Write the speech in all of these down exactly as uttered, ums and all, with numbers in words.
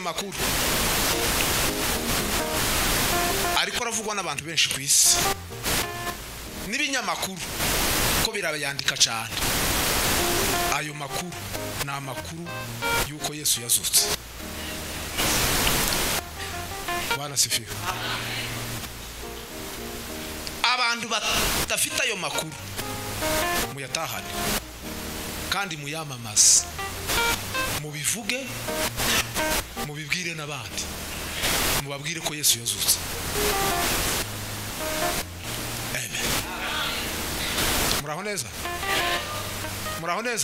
ayo makuru ariko aravugwa n'abantu benshi ku isi n'ibinyamakuru ko birabayandika cyane. Ayo makuru ni amakuru yuko Yesu yazutse. Bwana sifiwe. Abantu batafite ayo makuru muyatahane kandi muyamamaze, mubivuge, mubibwire n'abandi, mubabwire ko Yesu yazutse. Amen. Muraho neza? Muraho neza?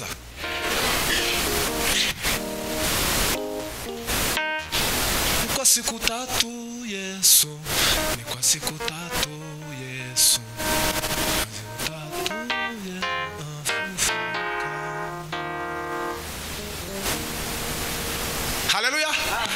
Ni kwa siku tatu Yesu, ni kwa siku tatu Yesu, haleluya.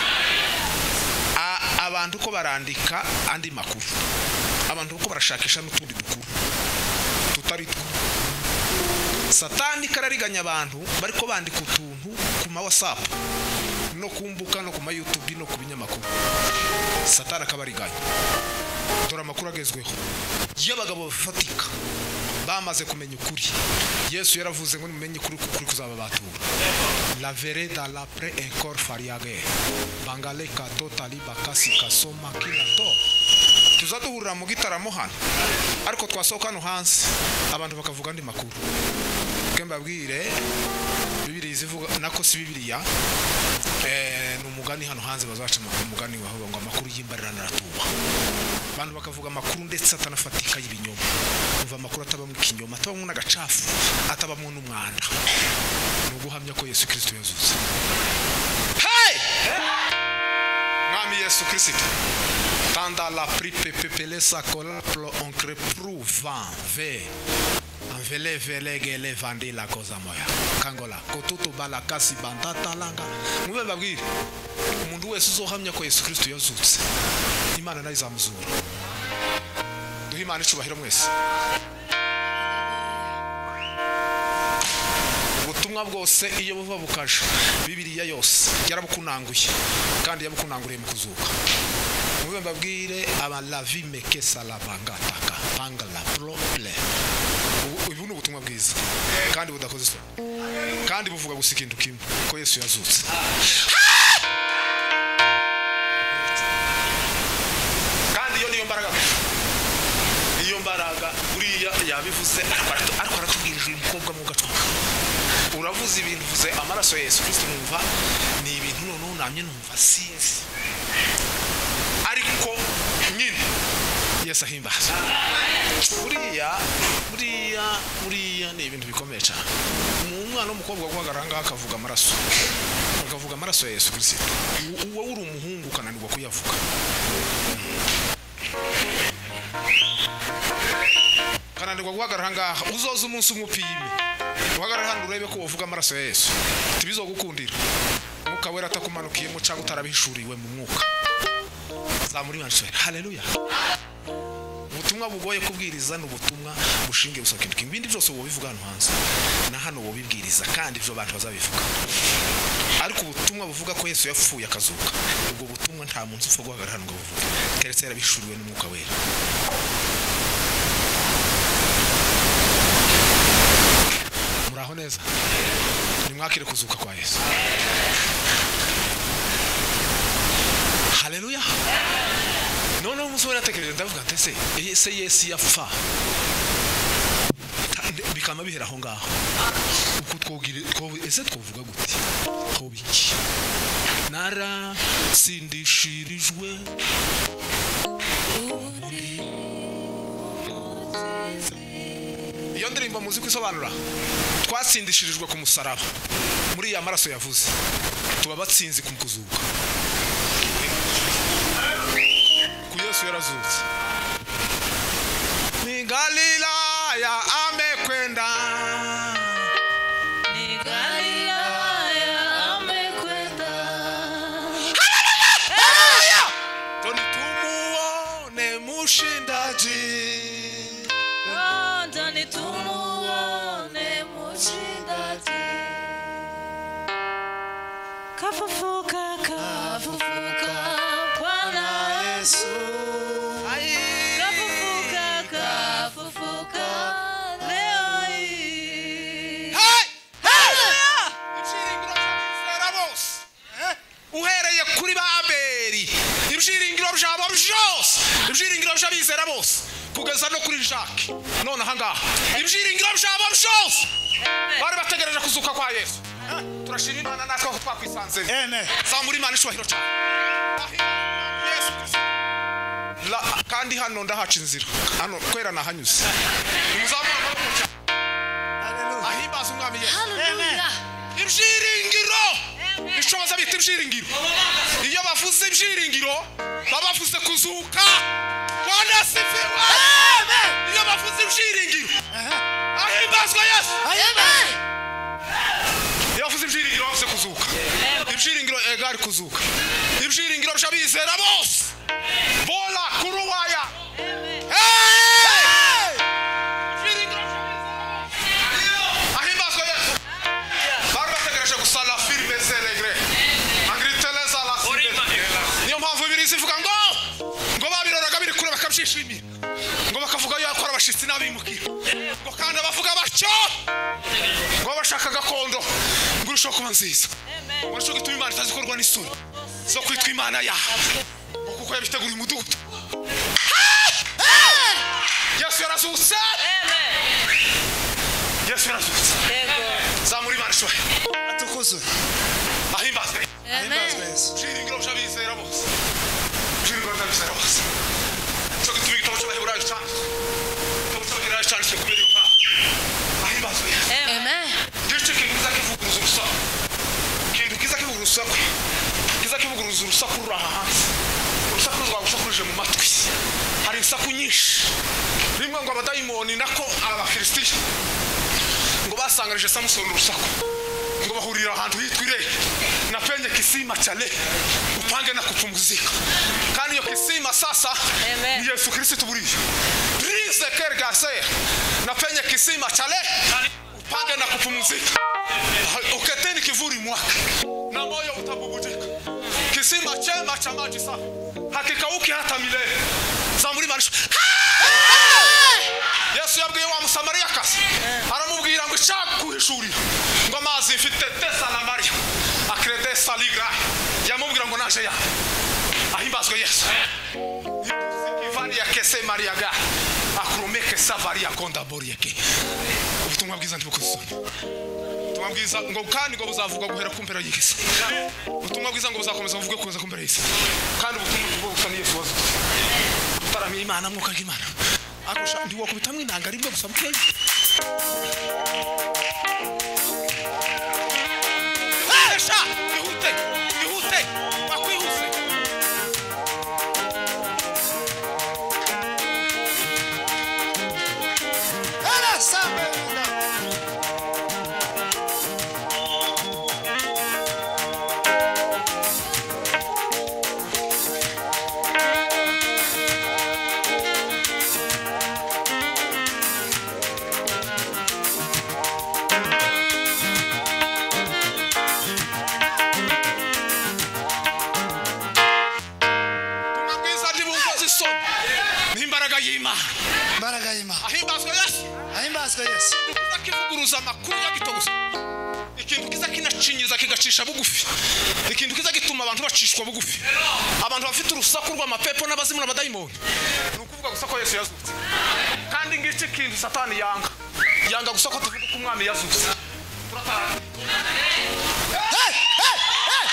Abantu ko barandika andi makuru, abantu ko barashakisha n'utundi dukuru tutari two. Satani karariganya abantu bariko bandika utuntu ku ma WhatsApp no kumbuka no ku ma YouTube no ku binyamakuru. Satani akabariganya. Dora makuru agezweho y'abagabo bafatika bamaze kumenya ukuri. Yesu yaravuze ngo mumenye kuri kuri kuzaba batura. La verre dans l'après encore fariage. Bangale kato taliba kasi kasoma kilato. Tuzaduhurira mu gitaramo hano. Ariko twasohoka no hanze abantu bakavuga ndi makuru. Kemba bwire Bibiliya ivuga nako si Bibiliya. Eh numugani hano hanze bazaca umugani waho ngo amakuru y'imbarana ratuba. Abantu bakavuga amakuru ndetse atanafatika y'ibinyoma. Umva amakuru atabamwe ikinyoma, atabamwe n'agacafu, atabamwe n'umwanda. Nuguhamya ko Yesu Kristo yazutse. Hey! Mwami Yesu Kristo. Tanda la pripe pepele sakola plo oncre prouvan ve. Anvele vele gele vandi la cosa moya. Kangola kotuto bala kasi bandata langa. Mube babwire. Umuntu wese uzohamya ko Yesu Kristo yazutse. Imana nayo izamuzura. Duhe Imana icubahiro mwese. Ubutumwa bwose iyo buva bukaje Bibiliya yose yarabukunanguye kandi yabukunanguriye mu kuzuka. Mube mbabwire aba la vie meke salabanga taka panga la prople. Ubu ni ubutumwa bwiza kandi budakoze isoni kandi buvuga gusa ikintu kimwe ko Yesu yazutse. Kandi iyo niyo mbaraga, iyo mbaraga uriya yabivuze ariko aratubwirije umukobwa mu gatwa. Uravuze ibintu uvuze amaraso ya Yesu Kristo, numva ni ibintu none namye numva sinzi ariko nyine Yesu ahimbaza. Uriya uriya uriya ni ibintu bikomeye cyane. Umwana w'umukobwa guhagaranga akavuga amaraso, akavuga amaraso ya Yesu Kristo. Uwo uri umuhungu kananirwa kuyavuga. Kananirwa guhagaranga uzoza umunsi umupime. Guhagarara hano urebe ko uvuga amaraso ya Yesu. Tibizo gukundira. Mwuka wera atakumanukiye mu cyangwa utarabihishuriwe mu mwuka. Zamuri manshwe. Haleluya. Ubutumwa bugoye kubwiriza n'ubutumwa bushingiye gusa kintu kindi byose uwo bivuga hano hanze na hano uwo bibwiriza kandi ibyo abantu bazabivuga. Ariko ubutumwa buvuga ko Yesu yapfuye akazuka, ubwo butumwa nta muntu upfa guhagarara hano ngo buvuge keretse yarabishuriwe n'umwuka wera. Muraho neza? Ni mwakire kuzuka kwa Yesu. Haleluya. None umusore atekereje ndavuga ati se ese Yesu yapfa bikama bihera aho ngaho uko twogire ese twovuga gute ko biki nara sindishirijwe iyo ndirimbo muzi kwisobanura twasindishirijwe ku musaraba muri ya maraso yavuze tuba batsinzi ku kuzuka. Yesu yarazutse. Ni Galilaya amekwenda, ni Galilaya amekwenda. Haleluya! Toni tumuone mushindaji. Toni tumuone mushindaji. Kafufuka kafufuka. abizera bose kugeza no kuri Jacques none aha ngaha ibyiringiro byabo byose bari bategereje kuzuka kwa Yesu turashima Imana natwe ko twakwisanze amen zamuri Imana ishwahiro cyane Yesu la kandi hano ndahaca inzira hano kwera nahanyuze nimuzamura amaboko haleluya ahimbaza umwami Yesu Hallelujah. ibyiringiro bishoboza bita ibyiringiro iyo bavuze ibyiringiro baba bavuze kuzuka Bwana asifiwe amen iyo bavuze ibyiringiro aha ahimbazwa Yesu Amen. iyo bavuze ibyiringiro bavuze kuzuka ibyiringiro egari kuzuka ibyiringiro by'abizera bose bola kuruwaya hey ibyiringiro ahimbazwa Yesu bari bategereje gusala firme zelegre angriteleza la niyo mpamvu bibiri zivuga ngo ngo babiroraga biri kure bakabyishimira ngo bakavuga yuko ari abashitsi n'abimukira ngo kandi abavuga batyo ngo bashaka gakondo ngo urusheho kuba nziza ngo urusheho gutuma Imana itazikorwa n'isuri zo kwitwa Imana yawe ngo kuko yabiteguriye umudugudu Yesu yarazutse Yesu yarazutse zamuri Imana ishwe atukuzwe ahimbazwe ahimbazwe Yesu ibyiringiro by'abizera bose ibyiringiro by'abizera bose cyo gituma igitabo cy'Abaheburayo cyanditswe igitabo cy'Abaheburayo cyanditswe kuri iyo mpamvu ahimbazwe Yesu Amen. ndetse kiza kivuguruza urusaku kintu kiza kivuguruza urusaku kiza kivuguruza urusaku ruri aha hanze urusaku rwagusakurije mu matwi hari insaku nyinshi rimwe ngo abadayimoni nako abafilisitiya ngo basanganije Samusoni urusaku ngo bahurira ahantu hitwa Ile na penye kisima cha Le upange na kupumzika kandi iyo kisima sasa Amen. ni Yesu Kristo buriyo rise kergase na penye kisima cha Le upange na kupumzika uketeni kivuli mwake na moyo utabubujika kisima chema cha maji safi hakikauki hata milele zamuri manisho Yesu yabwiye wa Musamariya kasi aramubwira ngo cyakuhishurira ngo amazi mfite tesa na Maria akrede saligra yamubwira ngo naje ya ahimbazwe Yesu Ivani ya kese Maria ga akromeke savaria konda borieke ubutumwa bwiza ndibukozona ubutumwa bwiza ngo kandi ngo buzavuga guhera ku mpera y'igisi ubutumwa bwiza ngo buzakomeza buvuge kuza ku mpera y'isi kandi ubutumwa bwo gusana Yesu wazo taramye Imana mwuka ng'Imana akosha ndiwo kubitamwe inanga rimwe gusa bukeye Esha ihute ihute akwihuse ala sabenda imbaraga y'Imana imbaraga y'Imana ahimbazwe Yesu ahimbazwe Yesu kivuguruza amakuru y'agitogusa ikintu kiza kinacinyiza kigacisha bugufi ikintu kiza gituma abantu bacishwa bugufi abantu bafite urusaku rw'amapepo n'abazimu n'abadayimoni nukuvuga gusa ko Yesu yazutse kandi ngice kintu Satani yanga yanga gusa ko tuvuga ko umwami yazutse turatara hey hey hey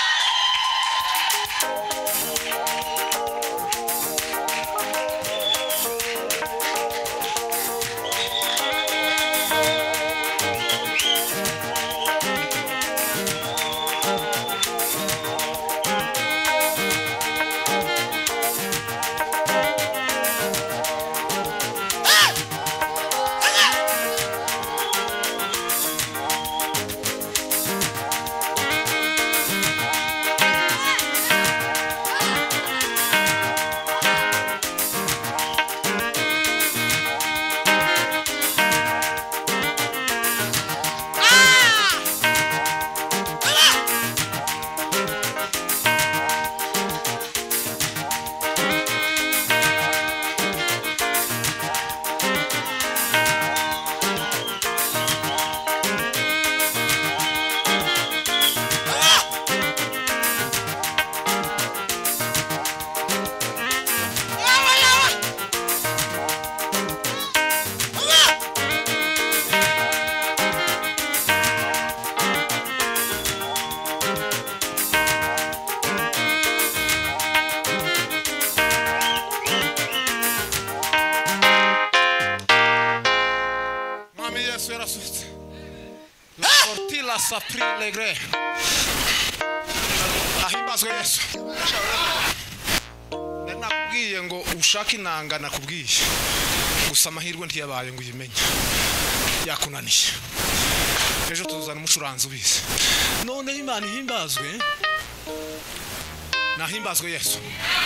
mwami Yesu yarasutse la portila sapri legre ahimbazwe Yesu nakubwiye ngo ushaka inanga nakubwiye gusa amahirwe ntiyabaye ngo uyimenye yakunaniye ejo tuzana umucuranzi ubizi none Imana ihimbazwe nahimbazwe Yesu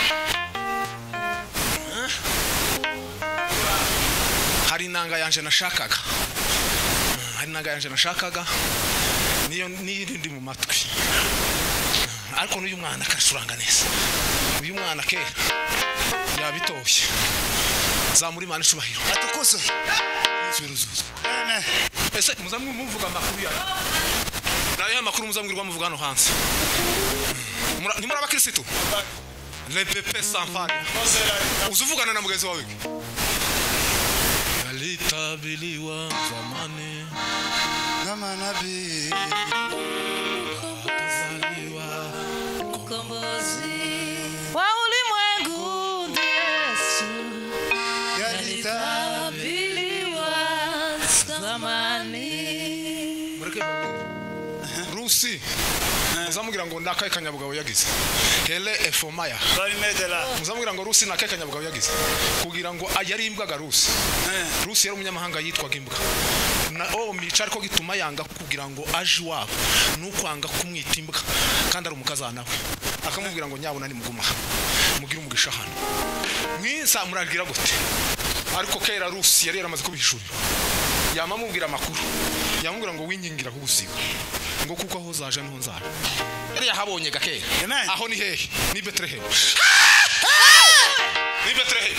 hari inanga yanje nashakaga hari inanga yanje nashakaga niyo nindi mu matwi ariko n'uyu mwana akacuranga neza uyu mwana kera yabitoshye zamuri Imana icubahiro atukuzo ziruzuzo amen ese muzamwe muvuga amakuru yayo nayo amakuru muzamwirwa muvuga no hanze ni muri abakristo le pepe sans faille uzuvugana na mugezi wawe alitabiriwa zamani na manabii Mkombozi wa ulimwengu ni Yesu, yalitabiriwa zamani. Rusi muzamugira ngo ndakaye kanyabugabo yagize hele efomaya bari medela muzamugira ngo Rusi nakaye kanyabugabo yagize kugira ngo ayari imbwaga Rusi Rusi yari umunyamahanga yitwaga imbwa na o micara ko gituma yanga kugira ngo aje wabo nukwanga kumwita imbwa kandi ari umukazana we akamubwira ngo nyabona ni muguma mugira umugisha hano mwinsa muragira gute ariko kera Rusi yari yaramaze kubishurira yamamubwira amakuru yamubwira ngo winyingira kugusiga ngo kuko aho zaje niho nzara yari yahabonye gakera aho ni hehe ni Bethlehem ni Bethlehem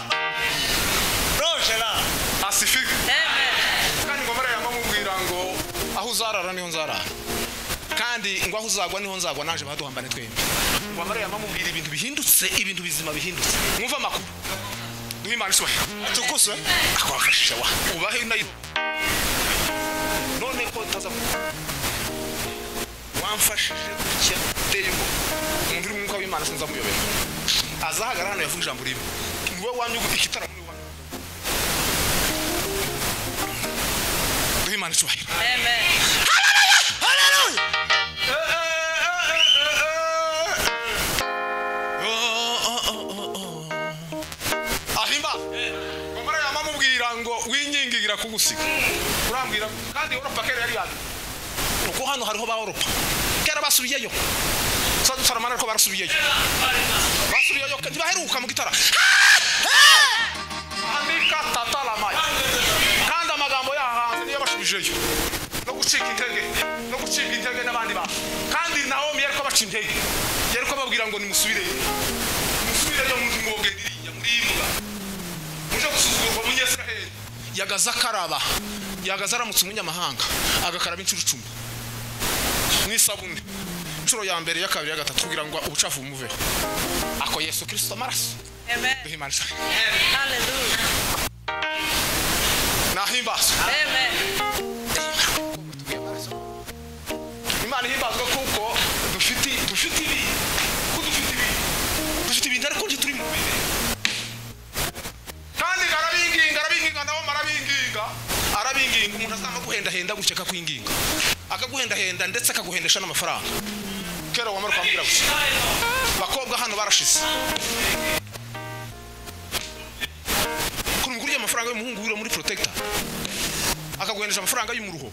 Rojela asifika Amen. kandi ngo mara yamamubwira ngo aho uzarara niho nzarara kandi ngo aho uzagwa niho nzagwa naje baduhambane twembi ngo mara yamamubwira ibintu bihindutse ibintu bizima bihindutse mwumva amakuru duhe Imana iswa atukuzo akwafasha wa ubahe nayo none ko taza wamfashije gutya teye ngo umuntu uri mwuka w'Imana sinza muyobera azahagara hano yavuga ijambo rimwe niwe wanyugo ikitara muri wa duhe Imana iswa Amen. haleluya ahimba ngomara yamamubwira ngo winyingigira kugusiga urambwira kandi Europa kera yari yaje uko hano hariho ba Europa kera basubiyeyo sadu saramana ko barasubiyeyo basubiyeyo kandi baheruka mu gitara andika tatala mai kandi amagambo yahanze niyo bashubijeyo no gucika intege no gucika intege n'abandi ba kandi Naomi yariko baca intege yariko babwira ngo nimusubire musubireyo mu mwoge diriya muri imbwa muje gusuzugurwa mu Israel yagaza karaba yagaza aramutse umunyamahanga agakaraba incuro icumi n'isabune incuro ya mbere ya kabiri ya gatatu kugira ngo ubucafu bumuveho ako Yesu Kristo amaraso Amen. duhimana Hallelujah. nahimbaza Amen. Imana ihimbazwa kuko dufite dufite ibi ko dufite ibi dufite ibintu ariko turi mu bihe kandi garabinginga arabinginga nawo marabinginga arabinginga umuntu asanga guhenda henda guceka kwinginga akaguhenda henda ndetse akaguhendesha n'amafaranga kera wamara kwambira gusa bakobwa hano barashize kuri muguriye amafaranga y'umuhungu wiro muri protector akaguhendesha amafaranga y'umuruho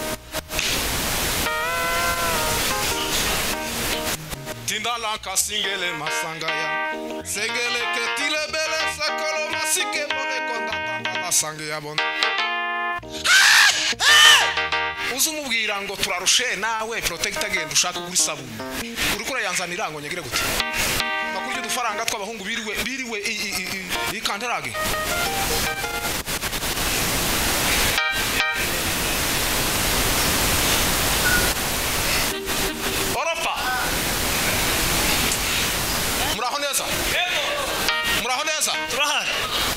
tinda la kasingele masangaya sengele ketile bele sakolo masike bone kondatanga la sange ya bon uzumubwira ngo turarushe nawe protector genda ushaka kuri sabuni uri kura yanzanira ngo nyegire gute bakuryo dufaranga tw'abahungu biriwe biriwe i kantarage Europa muraho neza muraho neza turahari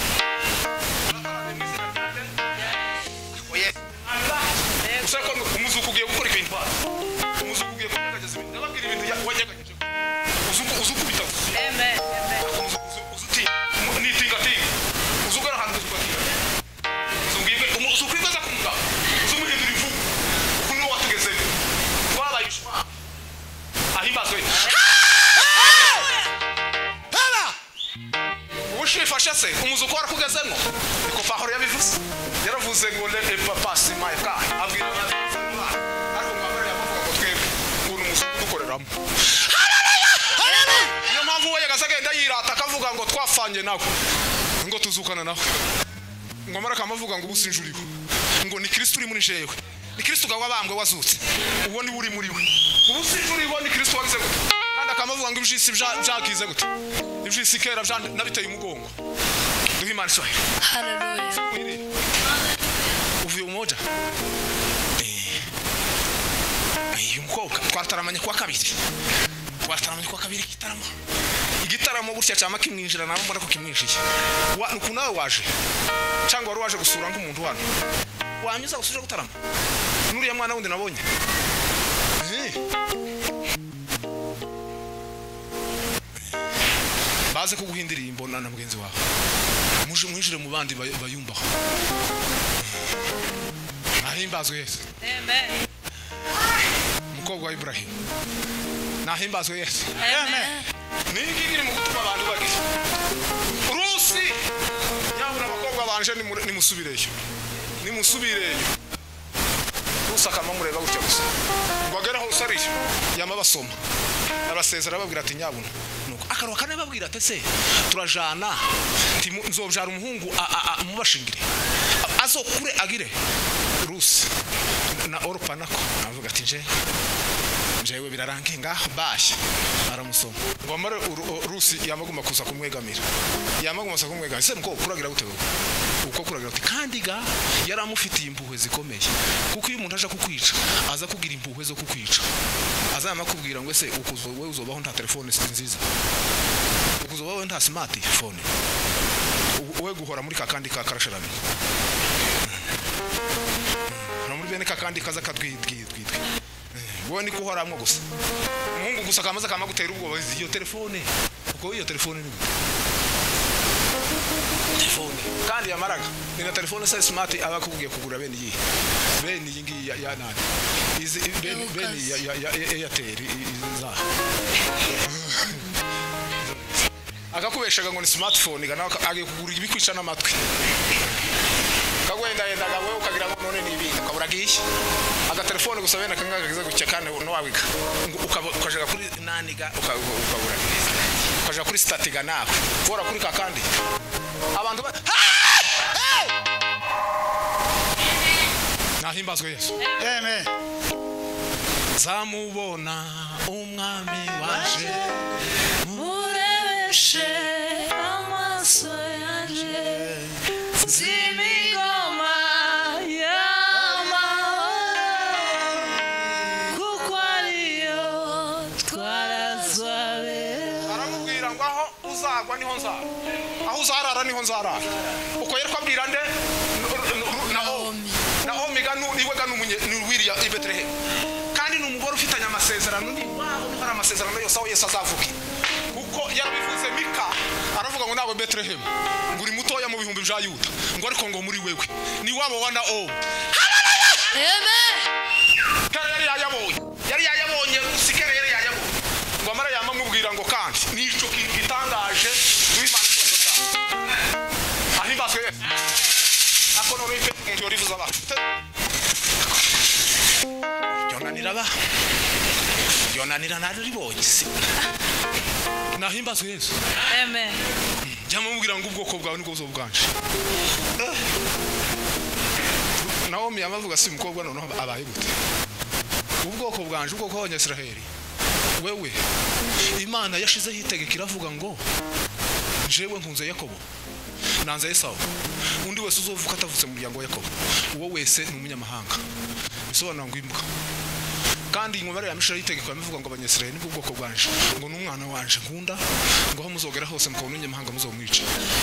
usako umuzuku ugiye gukora ibintu umuzuku ugiye kunyegageza ibintu nababwira ibintu wanyegagije uzuku uzuku bitavu Amen. Amen. uzuti nitinga tinga uzugara hantu uzugatinga uzungiye umuzuku igeza kumuga warakugezemo niko Pawulo yabivuze yaravuze ngo le papa si my car abwira ariko mwabara yavuga ngo twebwe ukuntu musuku dukoreramo niyo mpamvu we yagasagenda yirata akavuga ngo twafanye nawe ngo tuzukana nawe ngo mara kamavuga ngo ubusinjuriho ngo ni Kristo uri muri jewe ni Kristo gawabambwe wazutse uwo ni uri muri we ubusinjuriho ni Kristo wagize gute kandi akamavuga ngo ibjisi byagize gute ibjisi kera nabiteye umugongo duhimana swahili Hallelujah. uvuye umoja uyu mukobwa twataramanye kwa kabiri twataramanye kwa kabiri gitaramo igitaramo gutya cyama kimwinjira nawe mbona ko kimwishiye nuko nawe waje cyangwa wari waje gusura nk'umuntu hano wanyuza gusuje gutarama nuriya mwana wundi nabonye baze kuguhindira imbona na mugenzi wawe muje mwinjire mu bandi bayumbaho ahimbazwe Yesu Amen. mukobwa wa Ibrahim nahimbazwe Yesu Amen. ningi ngiri mu gutuma abantu bagira Rusi yabura abakobwa banje ni musubireyo ni musubireyo Rusaka mamureba gutya gusa bagera aho usariye yama basoma abasezera babwira ati nyabuna nuko akarwa kane babwira ati se turajana nzobyara umuhungu mubashingire azokure agire Rusi na Orpa nako navuga ati nje jewe biraranke ngaho bashya aramusoma ngo amare Rusi yamaguma kuza kumwegamira yamaguma kuza kumwegamira se mko kuragira gute uko kuragira ati kandi ga yaramufitiye impuhwe zikomeye kuko iyo umuntu aje kukwica aza kugira impuhwe zo kukwica azama kubwira ngo ese ukuzo wewe uzobaho nta telefone nziza ukuzobaho nta smartphone we guhora muri kakandi ka karasharami no muri bene kakandi kaza katwitwitwe wowe ni kuhoramwe gusa umuhungu gusa kamaze kamagutera ubwo iyo telefone uko iyo telefone ni telefone kandi yamaraga ni telefone sa smart abakubwiye kugura bene iyi bene iyi ngiyi ya nani izi bene bene ya ya Airtel iza akakubeshaga ngo ni smartphone gana agiye kugura ibikwica n'amatwi kagwenda yenda gawe ukagira ngo none ni ibintu kabura giye aga telefone gusa bene kanga kagize gucya kandi no wawiga ukajaga kuri naniga ukabura ukajaga kuri statiga nako fora kuri kakandi abantu nahimbazwe Yesu Amen. zamubona umwami waje Murebeshe amaso yanje zimigoma y'amahoro kuko ariyo twarazwabe aramubwira ngo aho uzagwa niho nzara aho uzarara niho nzarara uko yari kwabwira nde Naomi Naomi ganu niwe ganu munye ni Wiriya i Bethlehem kandi numugore ufitanye amasezerano ni wabo hari amasezerano yose aho Yesu azavuga kuko yarabivuze Mika aravuga ngo nawe Bethlehem nguri mutoya mu bihumbi bya Yuda ngo ariko ngo muri wewe ni wabo wa Naomi Amen. kandi yari yayabonye yari yayabonye usikere yari yayabonye ngo amara yamamubwira ngo kandi nico gitangaje w'Imana cyose ahimbazwe ako no ripe umuntu yorivuza abantu yonanira ba yonanira nari ribonye nahimbazwe Yesu Amen. jamumubwira ngo ubwoko bwawe niko buzo bwanje Naomi yamavuga si mukobwa none abaye gute ubwoko bwanje ubwoko bw'Abanyisiraheli wewe Imana yashizeho itegeko iravuga ngo jewe nkunze Yakobo nanze Esau undi wese uzovuka atavutse mu muryango wa Yakobo uwo wese ni umunyamahanga bisobanura ngo imbwa kandi ingomero yamishira itegeko yamuvuga ngo Abanyisiraheli ni ubwoko bwanje ngo n'umwana wanje nkunda ngo aho muzogera hose mukabona umunyamahanga muzomwica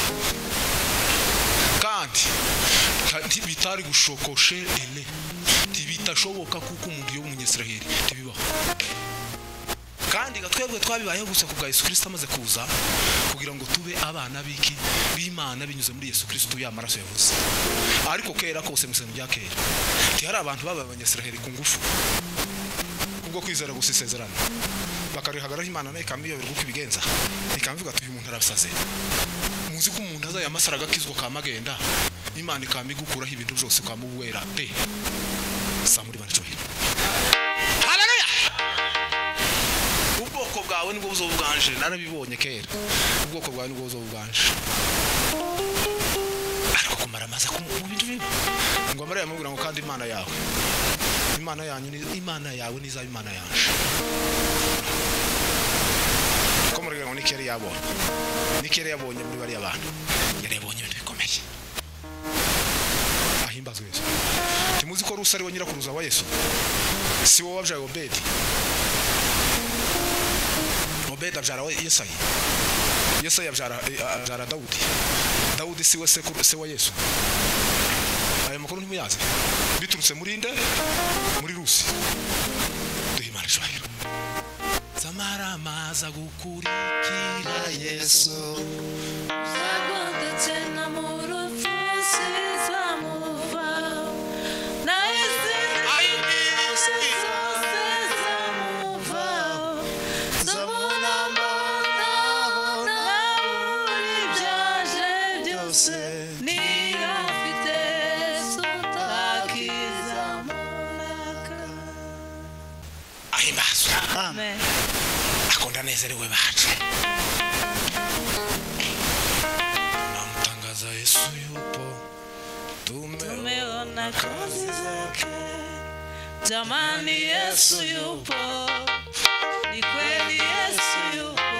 kandi bitari gushokoshe ele tibitashoboka kuko umuntu yo Umunyisiraheli tibibaho kandi gatwebwe twabibayeho gusa kubwa Yesu Kristo amaze kuza kugira ngo tube abana biki b'Imana binyuze muri Yesu Kristo y'amaraso yavuze ariko kera kose museno bya kera ti hari abantu baba Abanyisiraheli ku ngufu kubwo kwizera gusisezerana bakarihagarara Imana nayo ikambiyoberwa uko ibigenza ikamvuga ati uyu muntu arasaze muzi ko umuntu azaya amasara gakizwa kamagenda Imana ikamigukuraho ibintu byose kwamubwera te samuri banje haleluya ubwoko bwawe nibwo buzobuganje narabibonye kera ubwoko bwawe nibwo buzobuganje ariko kumara amaze ku bintu bibi ngo amara yamubwira ngo kandi Imana yawe Imana yanyu ni Imana yawe niza Imana yanje ko muri ngo nikere yabo nikere yabonye muri bari abantu yari yabonye ibintu bikomeye ahimbazwe Yesu timuzi ko Rusi ari we nyirakuruza wa Yesu si wowe wabyaye Obedi Obedi abyara Yesayi Yesayi abyara abyara Dawudi Dawudi si we sekuru se wa Yesu ayo makuru ntimuyazi biturutse muri nde muri Rusi duhimana shahiro Samara maza gukurikira Yesu Zagonde tena murufusi zamuva na izindi zose zamuva zabona mbona na buri byaje byose nirafite sutakiza munaka ahimbazo Amen akonda nezerewe bacu namtangaza Yesu yupo tumeona kazi zake jamani Yesu yupo ni kweli Yesu yupo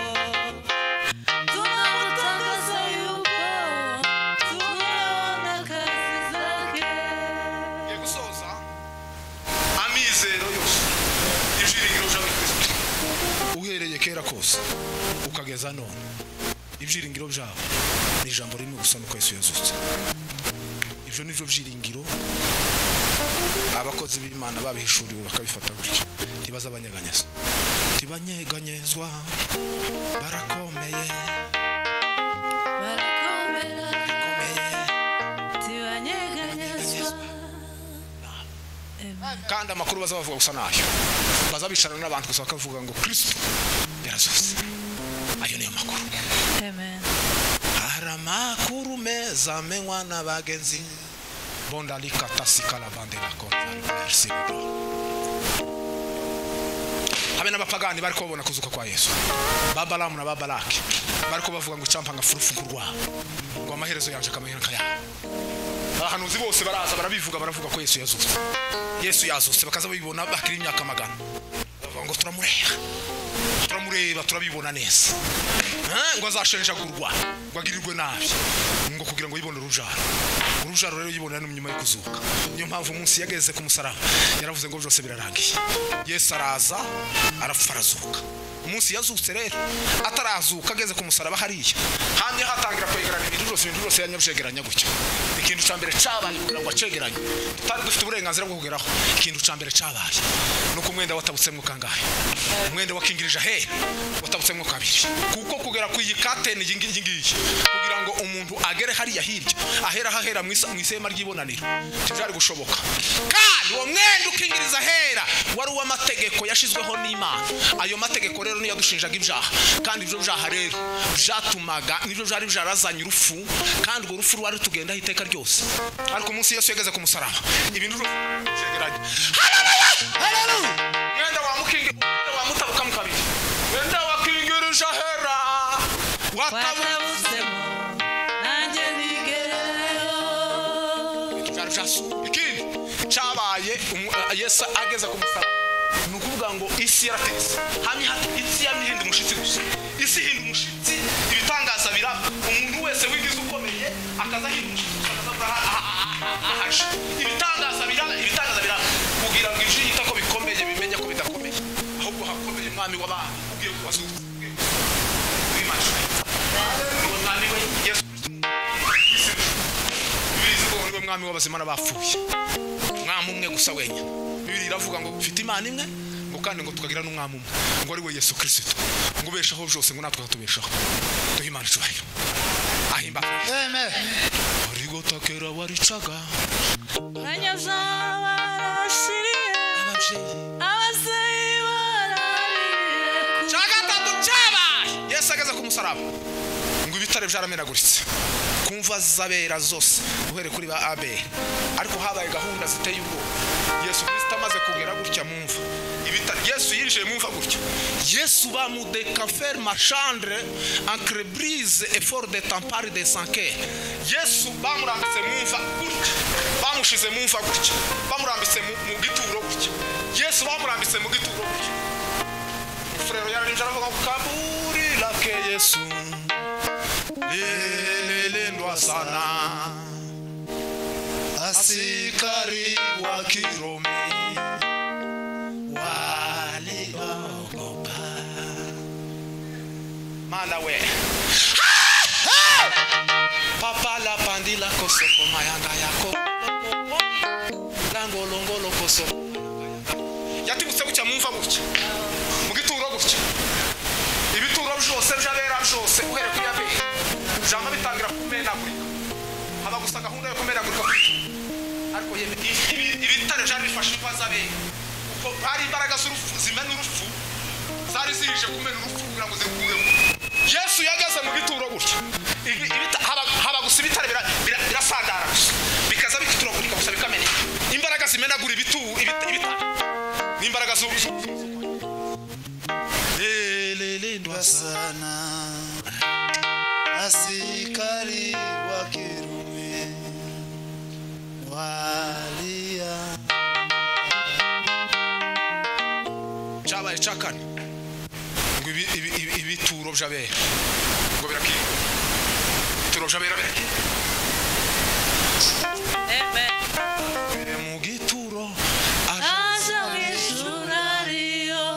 tunamtangaza yupo tumeona kazi zake yegusoza amizero yose ibyiringiro byawe Kristo uhereye kera kose ukageza none ibyiringiro byawe ni ijambo rimwe gusa nuko Yesu yazutse ibyo nivyo byiringiro abakozi b'Imana babihishuriwe bakabifata gutyo tibaza abanyeganyeza tibanyeganyezwa barakomeye barakomera tibanyeganyezwa kandi amakuru bazabavuga gusa nayo bazabicarana n'abantu gusa bakavuga ngo Kristo yarazutse ayo niyo makuru Amen aramakuru meza menywa n'abagenzi bonda likatasi la bande la kota merci habe n'abapagani bariko babona kuzuka kwa Yesu babalamu na babalaki bariko bavuga ngo icampanga furufu kurwa ngo amaherezo yanje kamenyeka ya abahanuzi bose baraza barabivuga baravuga ko Yesu yazutse Yesu yazutse bakaza babibona bakiri imyaka magana bavuga ngo turamureba turamureba turabibona neza ngo azashenjagurwa ngo agirirwe nabi ngo kugira ngo yibone urujaro urujaro rero yibonera no nyuma yo kuzuka niyo mpamvu umunsi yageze ku musaraba yaravuze ngo byose birarangiye Yesu araza arafarazuka umunsi yazutse rero atarazuka ageze ku musaraba hariya hamye hatangira kwegerana ibintu byose ibintu byose yanyabyegeranya gutyo ikintu cyambere cabaye kugira ngo acegeranye tutari dufite uburenganzira bwo kugeraho ikintu cyambere cabaye nuko umwenda watabutsemwe kangahe umwenda wakingirije he watabutsemwe kabiri kuko kugera ku yikatene yingiye kugira ngo umuntu agere hariya hirya ahera hahera mu isema ry'ibonaniro cyari gushoboka kandi uwo mwenda ukingiriza hera wari uw'amategeko yashizweho n'Imana ayo mategeko rero niyo dushinjaga ibyaha kandi ibyo byaha rero byatumaga nibyo byari byarazanye urufu kandi urwo rufu rwari tugenda hiteka ryose ariko umunsi Yesu yageze ku musaraba ibintu byegeranye haleluya haleluya mwenda wa mukingi wa mutabuka mukabiri mwenda wa kingirije hera watabutsemo nanjye nigereyo cyari jasu ikindi cyabaye Yesu ageze ku musaraba nukuvuga ngo isi yaratetse hamwe hati isi yamihinda umushitsi gusa isi hinda umushitsi ibitangaza biraba umuntu wese wigize ukomeye akaza hinda umushitsi akaza ahasha ibitangaza biraba ibitangaza biraba kugira ngo ije yita ko bikomeye bimenye ko bidakomeye ahubwo hakomeye mwami w'abantu ugiye kubazuka wimasha ngo mwami we Yesu bizi ko ngo mwami w'abazima n'abapfuye mwami umwe gusa wenya bibiri iravuga ngo ufite Imana imwe ngo kandi ngo tukagira n'umwami umwe ngo ari we Yesu Kristo ngo beshaho byose ngo natwe katubeshaho duhimana cyubahiro ahimba Amen arigo takera waricaga anyaza barashiriye ababyeyi abazeyi baraririye umusaraba ngo ibitare byaramenaguritse kumva zabera zose uhere kuri ba Abeli ariko habaye gahunda ziteye ubwoba Yesu Kristo amaze kugera gutya mumva ibitare Yesu yinjiye mumva gutya Yesu ba mu de cafer machandre entre brise et fort de tempare de sanke Yesu bamurambitse mumva gutya bamushize mumva gutya bamurambitse mu gituro gutya Yesu bamurambitse mu gituro gutya frère yararinje aravuga ko kaburi lake Yesu lele ndwa sana asikari wa Kirumi waliogopa mana we papa la pandila kosoko mayanga yako lango longolo kosoko yatibutse gutya mumva gutya mu gituro gutya ibituro byose byabera byose uhere ku yabe jama bitangira kumenagurika haba gusa gahunda yo kumenagurika ariko ibitare byari bifashe ifazabe uko hari imbaraga z'urufu zimena urufu zari zije kumena urufu kugira ngo zikure Yesu yagaze mu gituro gutya haba haba gusa ibitare birasandara gusa bikaza bikituragurika gusa bikamena imbaraga zimenagura ibitu ibitare n'imbaraga z'urufu lele ndwa sana asikari wa Kirumi walia chabaye chakani ngo ibituro byabera ngo biraki ibituro byabera biraki amen mu gituro aza wishurario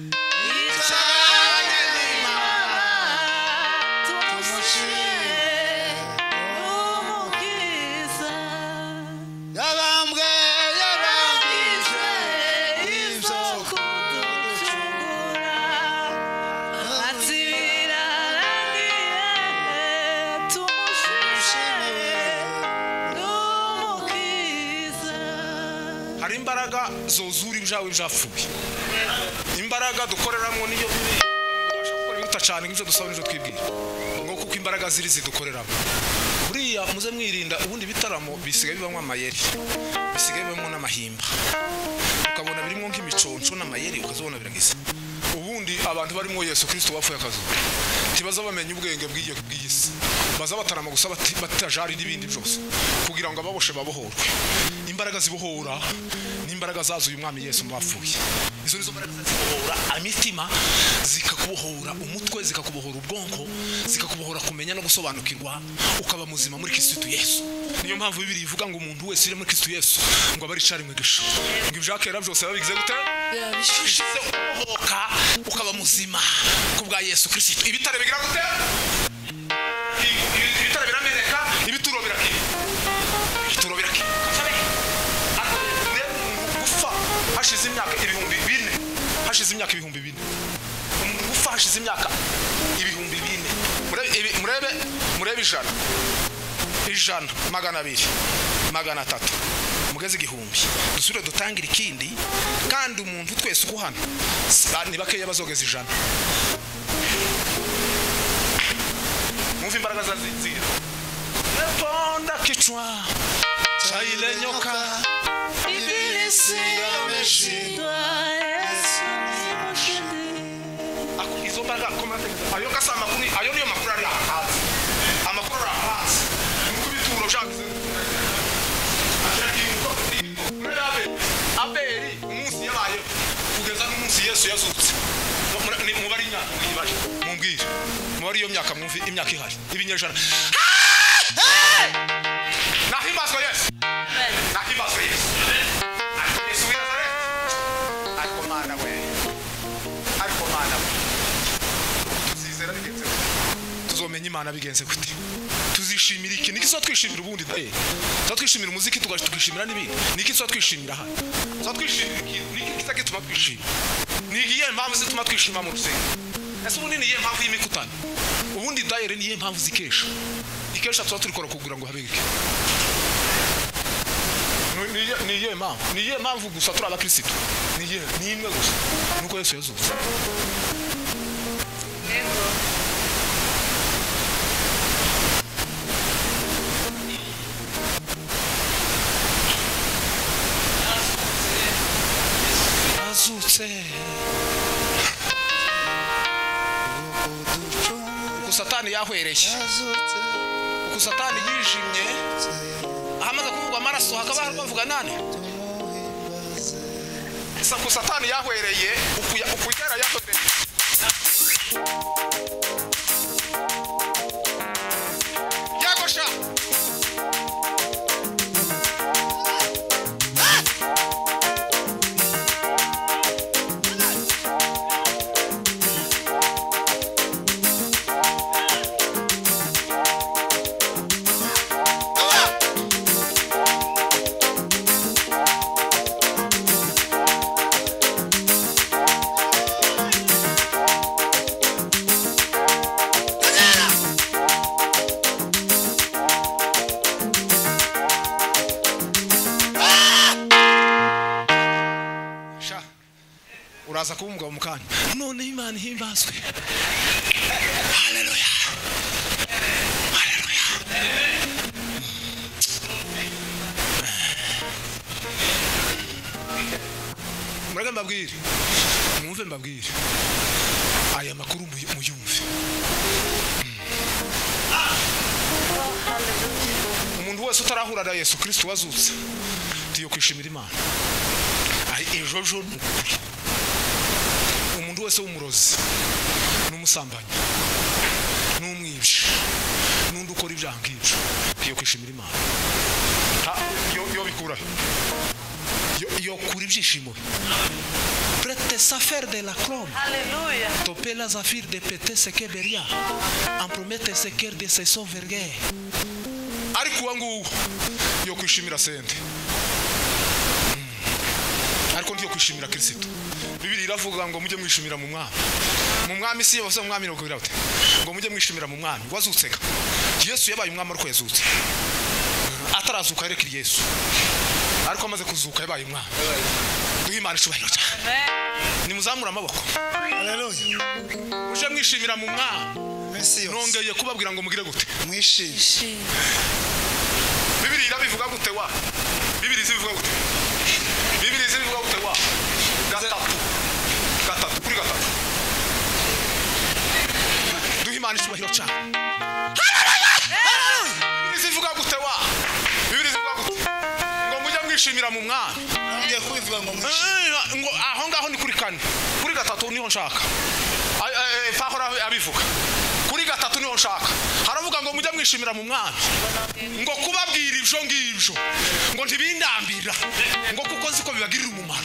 imbaraga zozuri byawe byafuye imbaraga dukoreramo niyo ubasha gukora biruta cyane nk'ibyo dusaba n'ibyo twibwira ngo kuko imbaraga ziri zidukoreramo buriya muze mwirinda ubundi bitaramo bisigaye bibamwe amayeri bisigaye bibamwe n'amahimba ukabona birimo nk'imiconco n'amayeri ukazobona birangiza ubundi abantu barimo Yesu Kristo wapfuye akazuka tibaza bamenye ubwenge bw'iyo bw'isi baza batarama gusa batajari n'ibindi byose kugira ngo ababoshe babohorwe imbaraga zibohora n'imbaraga zazo uyu mwami Yesu mwapfuye izo nizo mbaraga zibohora imitima zikakubohora umutwe zikakubohora ubwonko zikakubohora kumenya no gusobanukirwa ukaba muzima muri Kristo Yesu niyo mpamvu bibiri ivuga ngo umuntu wese uri muri Kristo Yesu ngo abari cari mwigisha ngo ibyakera byose babigize gute bishishize ubohoka ukaba muzima kubwa Yesu Kristo ibitare bigira gute ibitare birameneka ibituro birakira ibituro birakira gufa hashize imyaka ibihumbi bine hashize imyaka ibihumbi bine umuntu gufa hashize imyaka ibihumbi bine murebe murebe murebe ijana ijana magana abiri magana atatu mugeze igihumbi dusubire dutangira ikindi kandi umuntu twese uko hano ni bakeya bazogeza ijana mumva imbaraga zazizira neponda kichwa cha ile nyoka ibilisi ameshindwa Yesu ameshindi ako izo mbaraga komategeza ayo kasama kuni ayo niyo makuru ari hasi amakuru ari hasi mukubituro jagize Abeli umunsi yabaye kugeza n'umunsi Yesu yazutse mubari imyaka mwibari mumbwire mubari iyo myaka mwumvi imyaka ihari ibinyejana nahimbazwa Yesu nahimbazwa Yesu ariko Yesu w'Nazareti ariko mana we ariko mana we tuzizera bigenze tuzomenya Imana bigenze gute tuzishimira iki niki so twishimira ubundi eh so twishimira umuziki tugashimira n'ibindi niki so twishimira ha so twishimira iki niki kitake tuma twishimira niki ye mpamvu zituma twishima mu rusenge ese ubundi ni ye mpamvu y'imikutano ubundi daire ni ye mpamvu zikesha ikesha tuba turikora kugura ngo habike ni ye mpamvu ni ye mpamvu gusa turi abakristo ni ye ni imwe gusa nuko Yesu yazutse yazutse uko satani yahwereye uko satani yijimye ahamaze kuvuga amaraso hakaba bavuga nane isa ko satani yahwereye ukuya ukugera yakoze yagosha uraza kuba umugabo mukanya none Imana ihimbazwe haleluya haleluya murage mbabwire mwumve mbabwire aya makuru muyumve umuntu wese utarahura na Yesu Kristo wazutse tiyo kwishimira Imana ari ejojo umuntu wese w'umurozi n'umusambanyi n'umwibyi n'undi ukora ibyaha nk'ibyo iyo kwishimira Imana yo yo bikura yo kuri ibyishimo prête sa faire de la chrome Alléluia. topé la zafir de péter ce que beria en promettre ce que de se sauver ariko wangu yo kwishimira sente ariko ndiyo kwishimira Kristo Bibiri iravuga ngo mujye mwishimira mu mwami mu mwami si yose umwami no kubira ute ngo mujye mwishimira mu mwami wazutseka Yesu yabaye umwami ariko yazutse atarazuka reka Yesu ariko amaze kuzuka yabaye umwami duhimana ishubahiro cyane ni muzamura amaboko haleluya mujye mwishimira mu mwami Merci yose nongeye kubabwira ngo mugire gute mwishimye Bibiri irabivuga gute wa Bibiri zivuga gute Bibiri zivuga gute wa gatatu gatatu kuri gatatu duhimana ishubahiro cyane Bibiri zivuga gute wa Bibiri zivuga gute ngo mujye mwishimira mu mwami ngiye kubivuga ngo mwishimye ngo aho ngaho ni kuri kane kuri gatatu niho nshaka Pahora abivuga kuri gatatu niho nshaka haravuga ngo mujye mwishimira mu mwami ngo kubabwira ibyo ngibyo ngo ntibindambira ngo kuko nzi ko bibagirira umumaro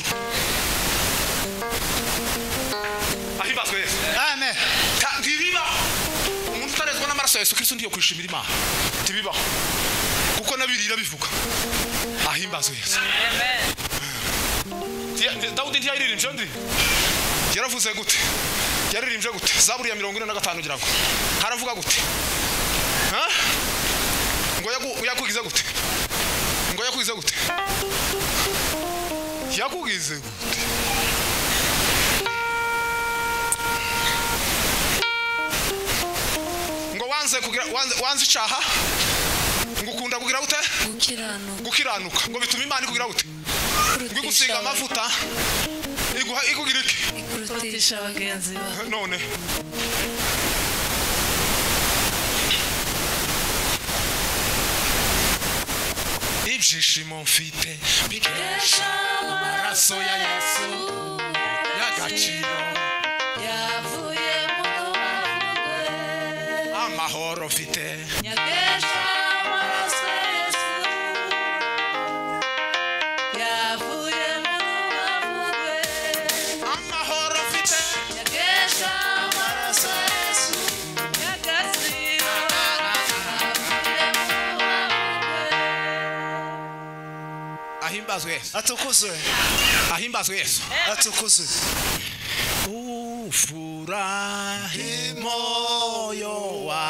ahibazwe Yesu amen ntibiba umuntu utarezwa n'amaraso ya Yesu Kristo ndiyo kwishimira Imana ntibibaho kuko nabirira bivuga ahimbazwe Yesu Amen. Dawudi ntiyaririmbye ndi yaravuze gute yaririmbye gute Zaburi ya mirongo ine na gatanu gira ngo haravuga gute ha ngo yakugize gute ngo yakugize gute yakugize gute ngo wanze kugira wanze wanze icaha ngo ukunda kugira gute Gukiranuka. gukiranuka ngo bituma Imana kugira gute gusiga amavuta iguha ikugira iki Ikurutisha abagenzi bawe. none ibyishimo mfite bikesha amaraso ya Yesu y'agaciro Yavuye mu mavugwe. amahoro mfite Yagesha amaraso ya Yesu. Yavuye mu mavugwe. amahoro mfite Yagesha amaraso ya Yesu. Y'agaciro. Yavuye mu mavugwe. ahimbazwe Yesu atukuzwe ahimbazwe Yesu atukuzwe ufurahi moyo wa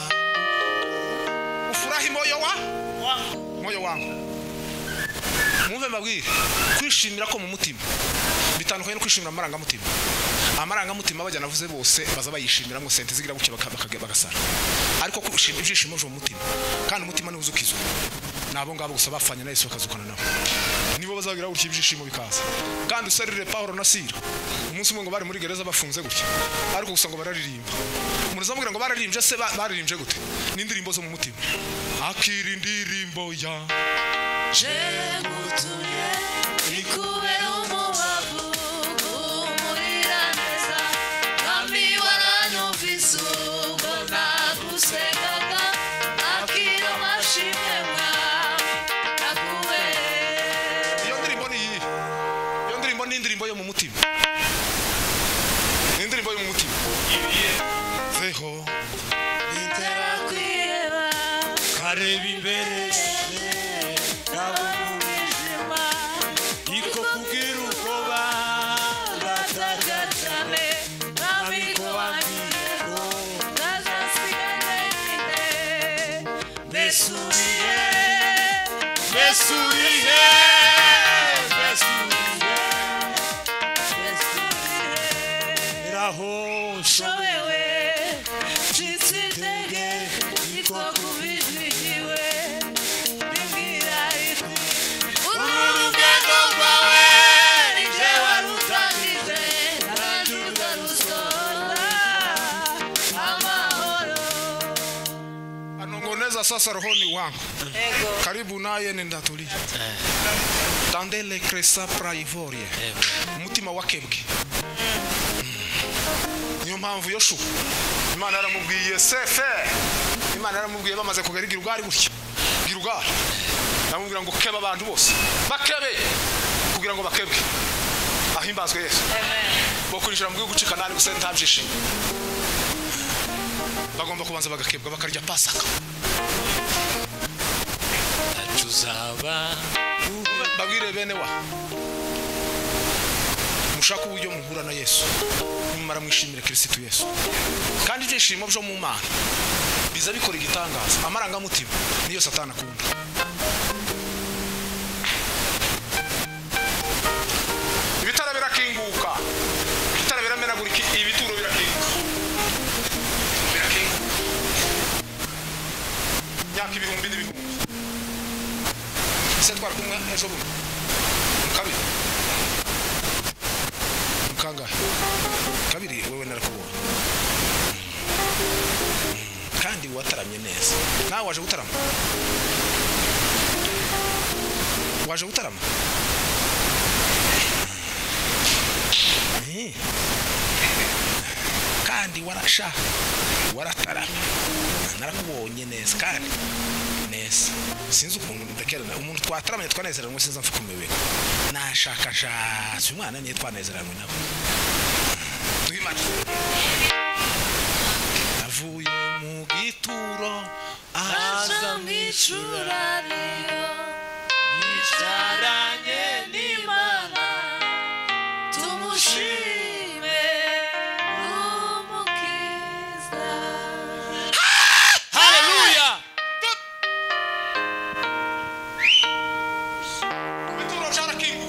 ufurahi moyo wa moyo wangu mwumve mbabwire kwishimira ko mu mutima bitandukanye no kwishimira amarangamutima amarangamutima bajya navuze bose baza bayishimira ngo sente zigira guke bagasara ariko kwishimira ibyishimo byo mu mutima kandi umutima ni uzukizwa nabo ngabo gusa bafanya na Yesu bakazukana nabo nibo nibo bazagira gutya ibyishimo bikaza kandi usarire Paulo na Sila umunsi umwe ngo bari muri gereza bafunze gutya ariko gusa ngo bararirimba umuntu azamubwira ngo bararimbye se baririmbye gute n'indirimbo zo mu mutima akira indirimbo ya Jegutuye ikubera umubavu umurira neza kandi waranyumvise ubwo nagusengaga akira amashimwe mwawe nakubera iyo ndirimbo ni iyi iyo ndirimbo ni indirimbo yo mu mutima ni indirimbo yo mu mutima veho itera kwiheba kareba imbere n'umwijima iko kubwira ubwoba batarya cyane ntabwo wambwiye ko ntazasiga njyenyine mbese urihe mbese urihe mbese urihe mbese urihe raho nshobewe ncitse intege nitwa kubijugiwe mbibwira ijwi uru rugendo rwawe nije warutangije kandi uzarusoza amahoro anongoneza sasa rohoni wangu ego karibu naye nenda tulia tandele cresa praivorie umutima wakebwe niyo mpamvu Yoshuwa Imana yaramubwiye sefe Imana yaramubwiye bamaze kugera Gilugari gutya Gilugari namubwira ngo keba abantu bose bakebe kugira ngo bakebwe ahimbazwe Yesu amen bo kurinjira mu gihugu cy'Kanani gusa ntabyishimo bagomba kubanza bagakebwa bakarya Pasaka tuzaba babwire bene wa mushaka uburyo muhura na Yesu mumara mwishimire Kristo Yesu kandi ibyishimo byo mu Mana biza bikora igitangaza amaranga mutima niyo Satani akunda ibitara birakinguka ibitara biramenagurika ibituro birakinguka birakinguka myaka ibihumbi n'ibihumbi se twari kumwe ejo bundi mukabiri mukangahe kabiri wewe narakubonye kandi wataramye neza nawe waje gutarama waje gutarama kandi warasha warataramye narakubonye neza kandi neza sinzi ukuntu ndakerana umuntu twataramye twanezeranwe sinza mfukumewe nashakashatse umwana niye twanezeranwe nabo duhimana avuye mu gituro aza mwicuraniyo yicaranye n'Imana tumushime umukiza haleluya bituro cyarakingu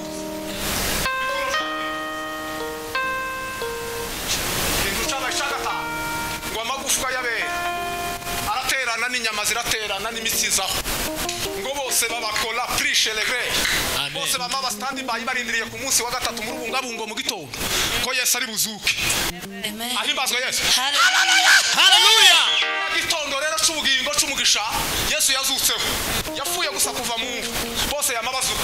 bituro cyabashagata ngo amagufwa yabe araterana n'inyama ziraterana n'imitsizaho ngo bose babakora prishe legre bose bama bastandi bayi barindiriye ku munsi wa gatatu muri bungabungo mu gitondo ko Yesu ari buzuke amen ahimbazwe Yesu haleluya haleluya gitondo rero cy'ubugingo cy'umugisha Yesu yazutseho yapfuye gusa kuva mu mvu bose yamabazuka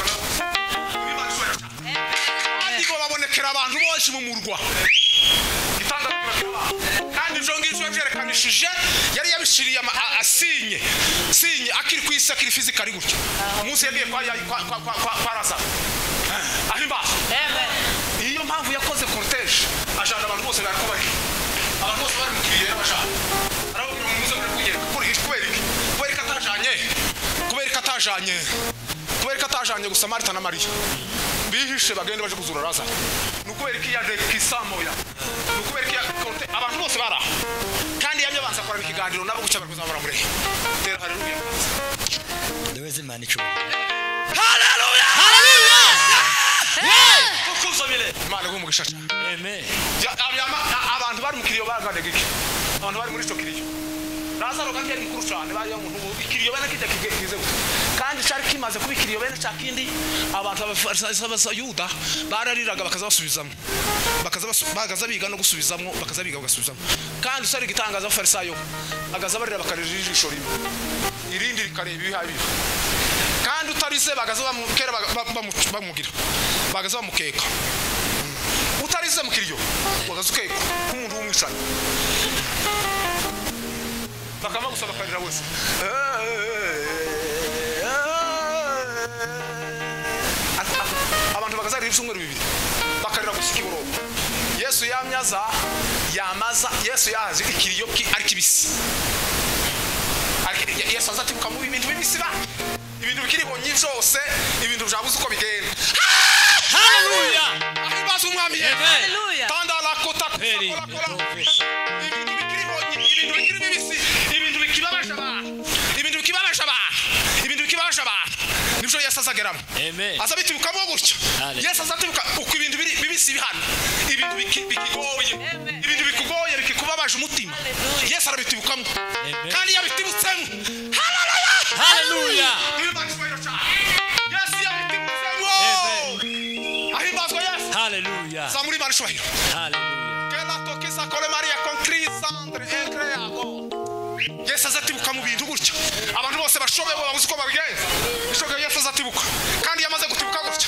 kandi ngo babonekera abantu bose mu murwa gitanga kandi ibyo ngibyo byerekanishije yari yabishiriye asinye sinye akiri ku isi akiri fizikali gutyo umunsi yagiye kwa kwa kwa kwa Lazaro ahimbaza amen iyo mpamvu yakoze cortege ajana abantu bose bari kubari abantu bose bari mukiriye abajana arababwira mu muzo kugera kuri kubera iki kubera katajanye kubera katajanye kubera katajanye gusa Marita na Maria bihishe bagende baje kuzura Lazaro nukubera iki yaje kisamoya nukubera iki cortege abantu bose bara kandi yamye banza korana ikiganiro nabo gucyaga kuzabara muri rero haleluya ndeweze Imana icyo haleluya haleluya tukuzobile Imana go mugisha cyane amen abantu bari mu kiriyo bagane giki abantu bari muri cyo kiriyo Lazaro gake ni mukuru cyane bari umuntu ikiriyo bene kijya kigize kandi cyari kimaze kubikiriyo bene cyakindi abantu b'Abayuda barariraga bakaza basubizamo bakaza bagaza biga no gusubizamo bakaza biga bagasubizamo kandi usari gitangaza abafarisayo bagaza barira bakarira ijisho rimwe irindi rikareba ibihabi kandi utarize bagaza bamukera bamugira bagaza bamukeka utarize mukiriyo bagaza ukeka nk'umuntu w'umwishanye bakama gusaba karira wese abantu bagazarira ibyumweru bibiri bakarira gusika iborogo Yesu yamyaza yamaza Yesu yaje ikiriyo ari kibisi Yesu azatibuka mu bintu bibisi ba ibintu bikiriho nyinjose ibintu byabuze uko bigenda Haleluya ahibaza umwami Haleluya tanda la kota Peri ibintu bikiriho ibintu bikiri bibisi ibintu bikibabaje abantu ibintu bikibabaje abantu ibintu bikibabaje abantu nibyo Yesu azageramo Amen azabitibukamo gutyo Yesu azatibuka uko ibintu bibisi bihana ibintu bikigoye ibintu bikugoye bikikubabaje umutima Yesu arabitibukamo kandi yabitibutsemo haleluya Haleluya Yesu yabitibutsemo ahimbazwa Yesu Haleluya zamuri Imana ishobahiro Haleluya kela tokisa kole Maria con Crisandre encreago Yesu azatibuka mu bintu gutyo abantu bose bashoboye babuze uko babigenza ishoboye Yesu azatibuka kandi yamaze gutibuka gutyo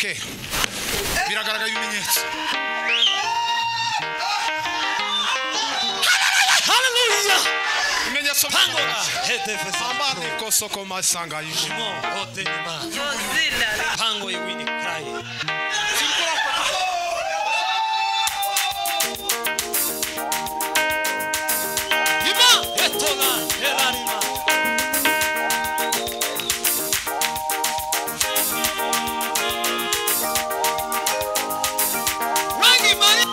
kera biragaragara ibimenyetso Hallelujah. ibimenyetso Pangora. Hetefe ambani sambani. kosoko masanga yishimo Mo otenema. Pango iwini cry. Ima etola helarima. Rangi mari.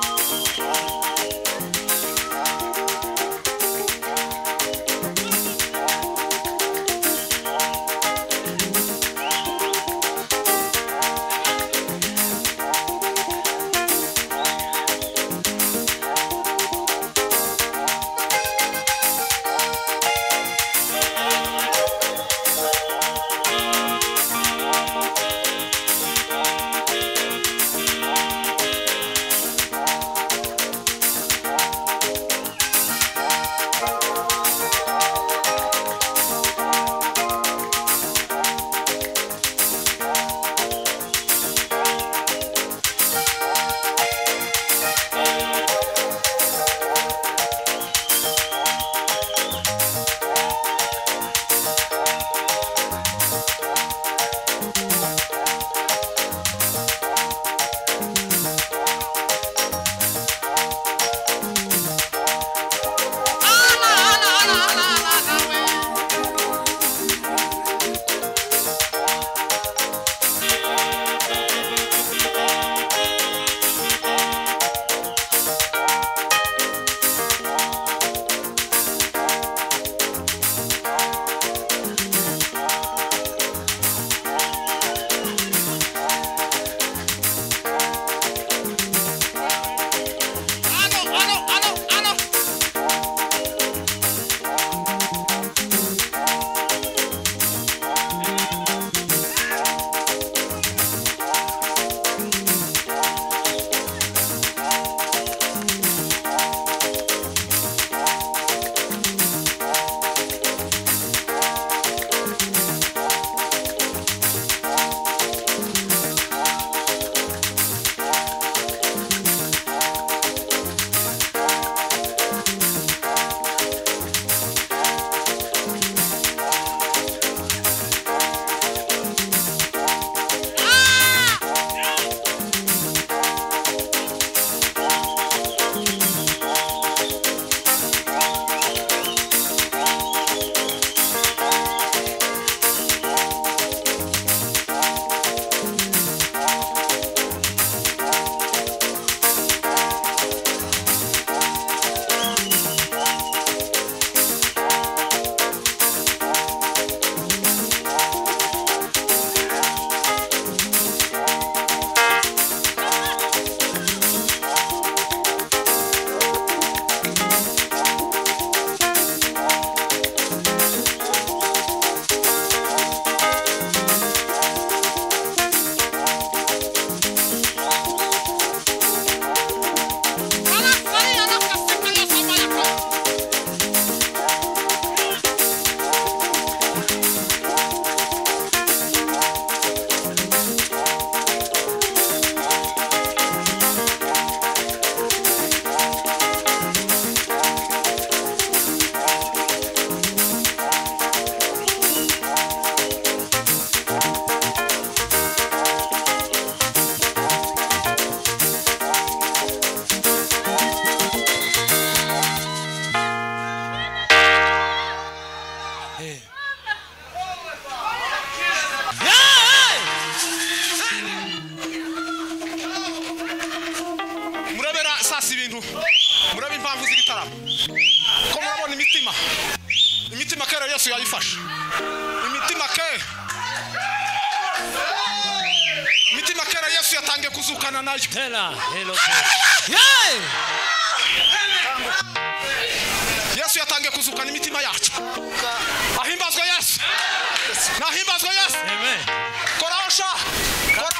sasa ibintu murabe impamvu z'igitaramo ko murabona imitima imitima kera Yesu yayifashe imitima kera imitima kera Yesu yatangiye kuzukana nayo Tela hello Yay Yesu yatangiye kuzukana imitima yacu ahimbazwe Yesu nahimbazwe Yesu Amen korosha kora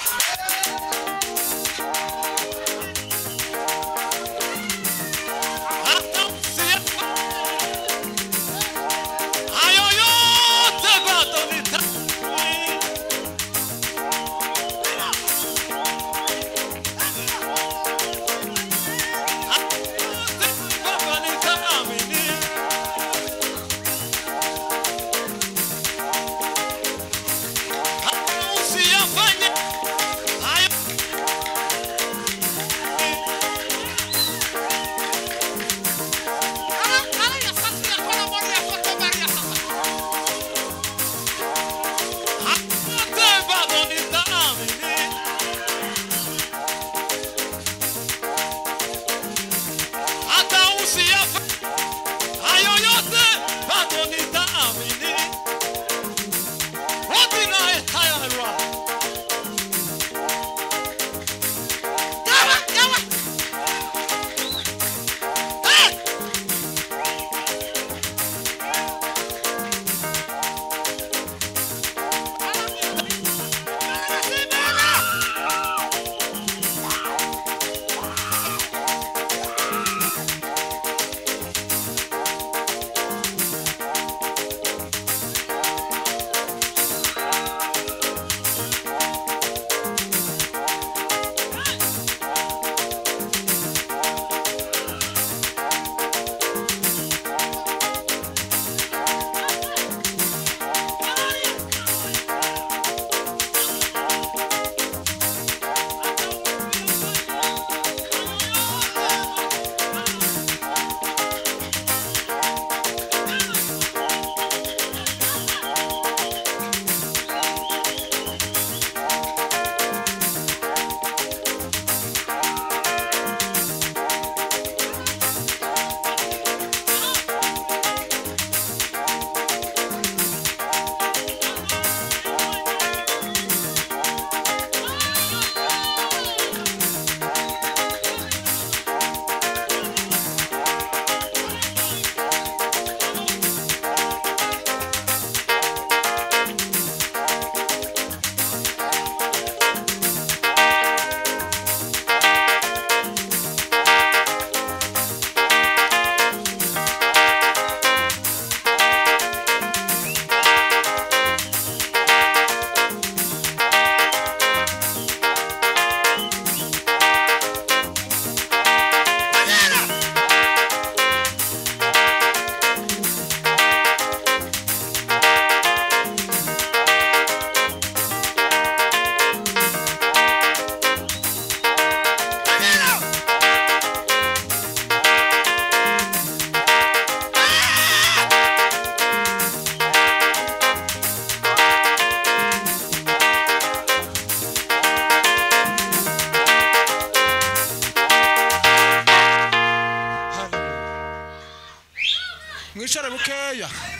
mukeya